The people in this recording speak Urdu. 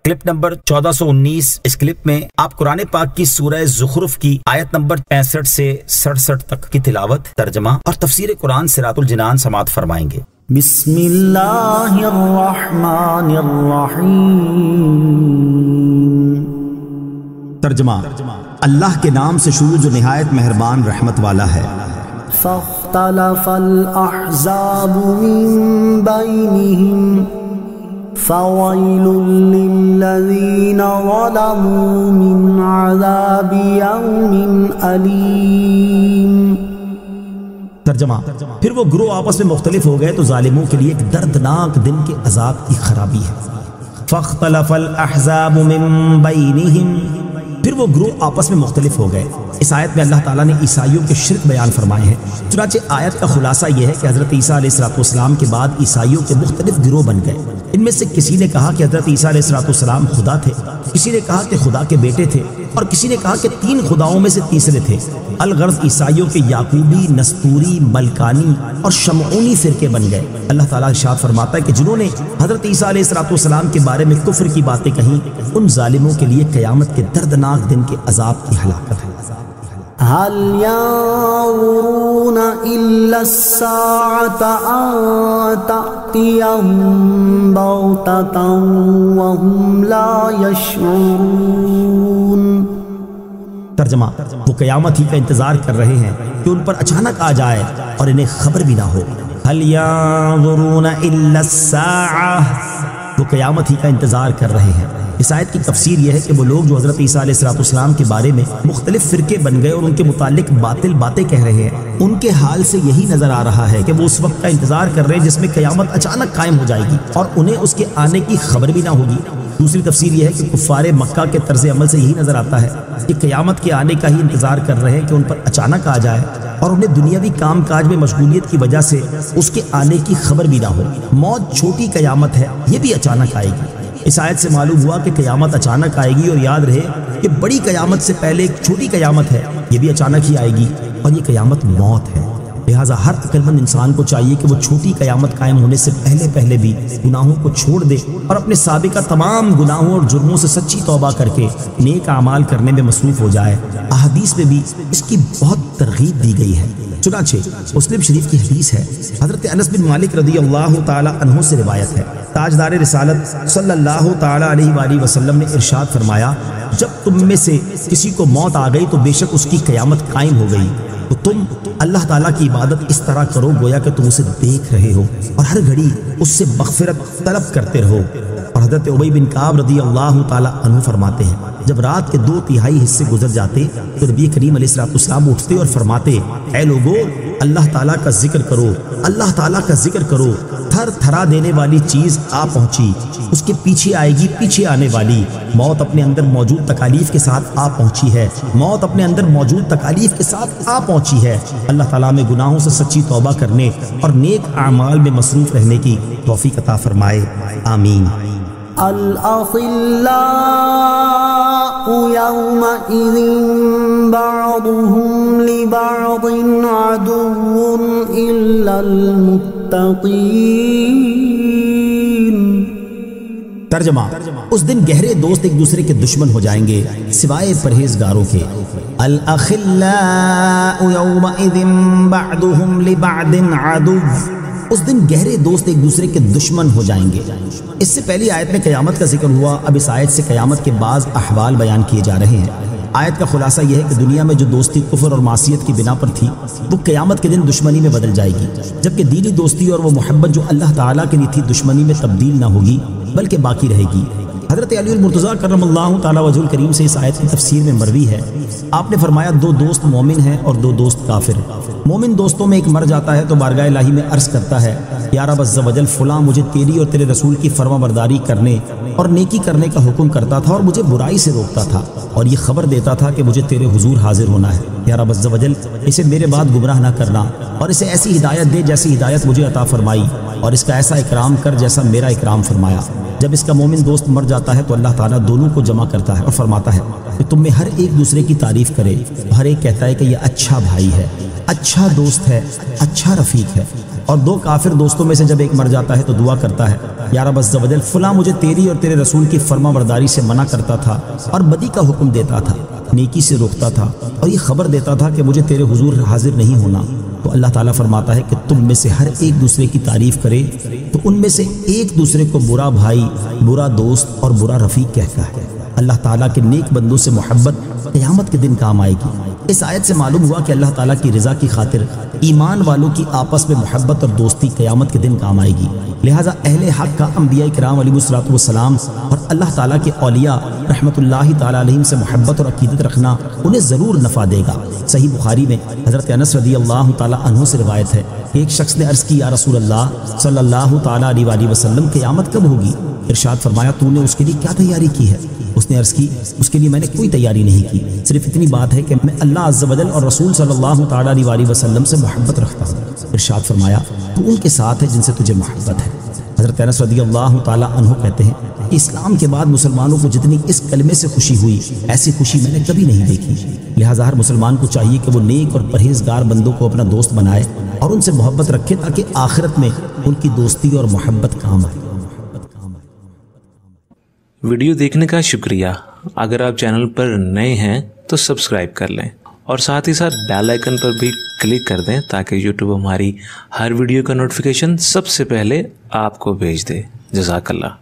Clip number 1419۔ اس کلپ میں آپ قرآن پاک کی سورہ زخرف کی آیت نمبر 65 سے 67 تک کی تلاوت، ترجمہ اور تفسیر قرآن صراط الجنان سماعت فرمائیں گے۔ بسم اللہ الرحمن الرحیم۔ ترجمہ، اللہ کے نام سے شروع جو نہایت مہربان رحمت والا ہے۔ فاختلف الاحزاب من بینہم فویل للذین ظلموا من عذاب یوم علیم۔ ترجمہ، پھر وہ گروہ آپس میں مختلف ہو گئے تو ظالموں کے لیے ایک دردناک دن کے عذاب کی خرابی ہے۔ فاختلف الاحزاب من بینہم، پھر وہ گروہ آپس میں مختلف ہو گئے۔ اس آیت میں اللہ تعالیٰ نے عیسائیوں کے شرک بیان فرمائے ہیں۔ چنانچہ آیت کا خلاصہ یہ ہے کہ حضرت عیسیٰ علیہ السلام کے بعد عیسائیوں کے مختلف گروہ بن گئے۔ ان میں سے کسی نے کہا کہ حضرت عیسیٰ علیہ السلام خدا تھے، کسی نے کہا کہ خدا کے بیٹے تھے، اور کسی نے کہا کہ 3 خداؤں میں سے تیسرے تھے۔ الغرض عیسائیوں کے یعقوبی، نستوری، ملکانی اور شمعونی فرقے بن گئے۔ اللہ تعالیٰ ارشاد فرماتا ہے کہ جنہوں نے حضرت عیسیٰ علیہ السلام کے بارے میں کفر کی باتیں کہیں، ان ظالموں کے لیے قیامت کے دردناک دن کے عذاب کی ہلاکت ہے۔ هل ينظرون إلا الساعة أن تأتيهم بغتة وهم لا يشعرون۔ ترجمہ، وہ قیامت ہی کا انتظار کر رہے ہیں کہ ان پر اچانک آ جائے اور انہیں خبر بھی نہ ہو۔ هل ينظرون إلا الساعة، وہ قیامت ہی کا انتظار کر رہے ہیں۔ اس آیت کی تفسیر یہ ہے کہ وہ لوگ جو حضرت عیسیٰ علیہ السلام کے بارے میں مختلف فرقے بن گئے اور ان کے متعلق باطل باتیں کہہ رہے ہیں، ان کے حال سے یہی نظر آ رہا ہے کہ وہ اس وقت کا انتظار کر رہے ہیں جس میں قیامت اچانک قائم ہو جائے گی اور انہیں اس کے آنے کی خبر بھی نہ ہوگی۔ دوسری تفسیر یہ ہے کہ کفار مکہ کے طرز عمل سے یہی نظر آتا ہے کہ قیامت کے آنے کا ہی انتظار کر رہے ہیں کہ ان پر اچانک آ جائے اور انہیں دنیاوی کام کاج میں مشغولیت کی وجہ سے اس کے آنے کی خبر بھی نہ ہو۔ موت چھوٹی قیامت ہے، یہ بھی اچانک آئے گی۔ اس آیت سے معلوم ہوا کہ قیامت اچانک آئے گی، اور یاد رہے کہ بڑی قیامت سے پہلے ایک چھوٹی قیامت ہے، یہ بھی اچانک ہی آئے گی، اور یہ قیامت موت ہے۔ لہٰذا ہر عقل مند انسان کو چاہیے کہ وہ چھوٹی قیامت قائم ہونے سے پہلے بھی گناہوں کو چھوڑ دے اور اپنے سابقہ تمام گناہوں اور جرموں سے سچی توبہ کر کے نیک اعمال کرنے میں مصروف ہو جائے۔ احادیث میں بھی اس کی بہت ترغیب دی گئی ہے۔ چنانچہ مسلم شریف کی حدیث ہے، حضرت انس بن مالک رضی اللہ تعالی عنہ سے روایت ہے، تاجدار رسالت صلی اللہ تعالی علیہ وآلہ وسلم نے ارشاد فرمایا، جب تم میں سے کسی کو موت آ گئی تو بے شک اس کی قیامت قائم ہو گئی، تو تم اللہ تعالیٰ کی عبادت اس طرح کرو گویا کہ تم اسے دیکھ رہے ہو، اور ہر گھڑی اس سے مغفرت طلب کرتے رہو۔ اور حضرت ابی بن کعب رضی اللہ تعالی عنہ فرماتے ہیں، جب رات کے 2/3 حصے گزر جاتے تو نبی کریم علیہ السلام اٹھتے اور فرماتے، اے لوگو، اللہ تعالیٰ کا ذکر کرو، اللہ تعالیٰ کا ذکر کرو۔ تھر تھرا دینے والی چیز آ پہنچی، اس کے پیچھے آئے گی پیچھے آنے والی۔ موت اپنے اندر موجود تکالیف کے ساتھ آ پہنچی ہے، موت اپنے اندر موجود تکالیف کے ساتھ آ پہنچی ہے۔ اللہ تعالیٰ میں گناہوں سے سچی توبہ کرنے اور نیک اعمال میں مصروف رہنے کی توفیق عطا فرمائے، آمین۔ الأخلاء يومئذ بعضهم لبعض عدو إلا المتقين۔ ترجمہ، اس دن گہرے دوست ایک دوسرے کے دشمن ہو جائیں گے سوائے پرہیزگاروں کے۔ الأخلاء يومئذ بعضهم لبعض عدو، اس دن گہرے دوست ایک دوسرے کے دشمن ہو جائیں گے۔ اس سے پہلی آیت میں قیامت کا ذکر ہوا، اب اس آیت سے قیامت کے بعض احوال بیان کیے جا رہے ہیں۔ آیت کا خلاصہ یہ ہے کہ دنیا میں جو دوستی کفر اور معصیت کی بنا پر تھی وہ قیامت کے دن دشمنی میں بدل جائے گی، جبکہ دینی دوستی اور وہ محبت جو اللہ تعالیٰ کے لیے تھی دشمنی میں تبدیل نہ ہوگی بلکہ باقی رہے گی۔ حضرت علی المرتضیٰ کرم اللہ تعالیٰ وجہ الکریم سے اس آیت کی تفسیر میں مروی ہے، آپ نے فرمایا 2 دوست مومن ہیں اور 2 دوست کافر۔ مومن دوستوں میں ایک مر جاتا ہے تو بارگاہ الہی میں عرض کرتا ہے، یا رب عز و جل، فلاں مجھے تیری اور تیرے رسول کی فرما برداری کرنے اور نیکی کرنے کا حکم کرتا تھا اور مجھے برائی سے روکتا تھا اور یہ خبر دیتا تھا کہ مجھے تیرے حضور حاضر ہونا ہے۔ یا رب عز و جل، اسے میرے بعد گمراہ نہ کرنا اور اسے ایسی ہدایت دے جیسی ہدایت مجھے عطا فرمائی، اور اس کا ایسا اکرام کر جیسا میرا اکرام فرمایا۔ جب اس کا مومن دوست مر جاتا ہے تو اللہ تعالیٰ دونوں کو جمع کرتا ہے اور فرماتا ہے کہ تم میں ہر ایک دوسرے کی تعریف کرے، ہر ایک کہتا ہے کہ یہ اچھا بھائی ہے، اچھا دوست ہے، اچھا رفیق ہے۔ اور 2 کافر دوستوں میں سے جب ایک مر جاتا ہے تو دعا کرتا ہے یا رب عز و جل فلاں مجھے تیری اور تیرے رسول کی فرما برداری سے منع کرتا تھا اور بدی کا حکم دیتا تھا، نیکی سے روکتا تھا اور یہ خبر دیتا تھا کہ مجھے تیرے حضور حاضر نہیں ہونا، تو اللہ تعالیٰ فرماتا ہے کہ تم میں سے ہر ایک دوسرے کی تعریف کرے تو ان میں سے ایک دوسرے کو برا بھائی، برا دوست اور برا رفیق کہتا ہے۔ اللہ تعالیٰ کے نیک بندوں سے محبت قیامت کے دن کام آئے گی۔ اس آیت سے معلوم ہوا کہ اللہ تعالیٰ کی رضا کی خاطر ایمان والوں کی آپس میں محبت اور دوستی قیامت کے دن کام آئے گی، لہٰذا اہل حق کا انبیاء کرام علیہ الصلوۃ والسلام اور اللہ تعالیٰ کے اولیاء رحمۃ اللہ تعالیٰ علیہم سے محبت اور عقیدت رکھنا انہیں ضرور نفع دے گا۔ صحیح بخاری میں حضرت انس رضی اللہ تعالیٰ عنہ سے روایت ہے کہ ایک شخص نے عرض کی یا رسول اللہ صلی اللہ تعالیٰ علیہ وآلہ وسلم قیامت کب ہوگی؟ ارشاد فرمایا تو نے اس کے لیے کیا تیاری کی ہے؟ اس نے عرض کی اس کے لیے میں نے کوئی تیاری نہیں کی، صرف اتنی بات ہے کہ میں اللہ عز و جل اور رسول صلی اللہ تعالیٰ علیہ وآلہ وسلم سے محبت رکھتا ہوں۔ ارشاد فرمایا تو ان کے ساتھ ہے جن سے تجھے محبت ہے۔ حضرت انس رضی اللہ تعالیٰ عنہ کہتے ہیں کہ اسلام کے بعد مسلمانوں کو جتنی اس کلمے سے خوشی ہوئی ایسی خوشی میں نے کبھی نہیں دیکھی، لہٰذا ہر مسلمان کو چاہیے کہ وہ نیک اور پرہیزگار بندوں کو اپنا دوست بنائے اور ان سے محبت رکھے تاکہ آخرت میں ان کی دوستی اور محبت کام آئے۔ ویڈیو دیکھنے کا شکریہ۔ اگر آپ چینل پر نئے ہیں تو سبسکرائب کر لیں اور ساتھ ہی ساتھ بیل آئیکن پر بھی کلک کر دیں تاکہ یوٹیوب ہماری ہر ویڈیو کا نوٹیفیکیشن سب سے پہلے آپ کو بھیج دے۔ جزاک اللہ۔